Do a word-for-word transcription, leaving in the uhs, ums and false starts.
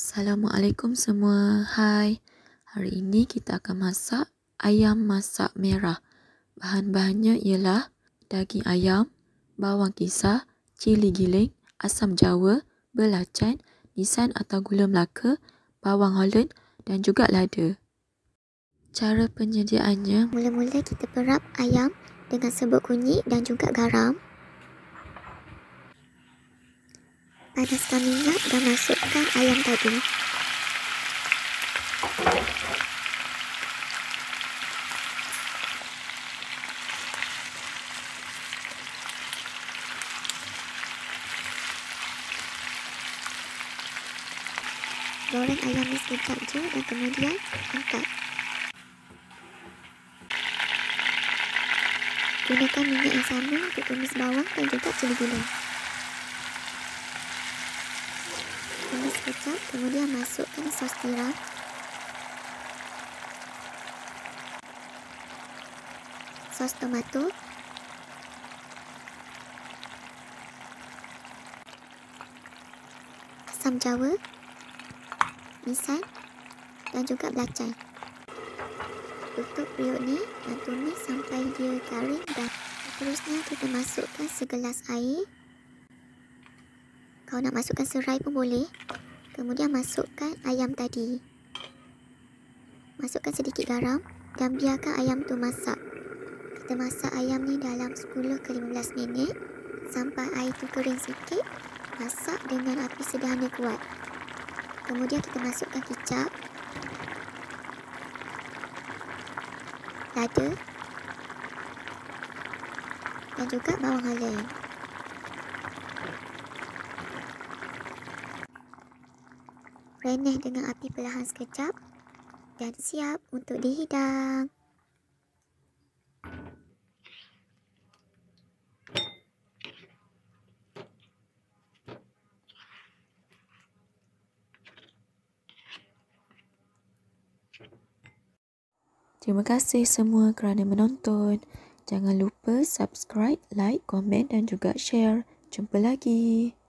Assalamualaikum semua. Hai. Hari ini kita akan masak ayam masak merah. Bahan-bahannya ialah daging ayam, bawang kisar, cili giling, asam jawa, belacan, nisan atau gula melaka, bawang holland dan juga lada. Cara penyediaannya, Mula-mula kita perap ayam dengan serbuk kunyit dan juga garam. Panaskan minyak dan masukkan ayam tadi. Goreng ayam ni sekejap je dan kemudian angkat. Gunakan minyak yang sama untuk tumis bawang dan juga cili giling. Tumis sekejap, kemudian masukkan sos tiram. Sos tomato. Asam jawa. Nisan dan juga belacan. Tutup periuk ni dan tumis sampai dia garing dan seterusnya kita masukkan segelas air. Kalau nak masukkan serai pun boleh. Kemudian masukkan ayam tadi. Masukkan sedikit garam dan biarkan ayam tu masak. Kita masak ayam ni dalam sepuluh ke lima belas minit sampai air tu kering sikit. Masak dengan api sederhana kuat. Kemudian kita masukkan kicap, lada dan juga bawang holland. Reneh dengan api perlahan sekejap dan siap untuk dihidang. terima kasih semua kerana menonton. Jangan lupa subscribe, like, komen dan juga share. Jumpa lagi.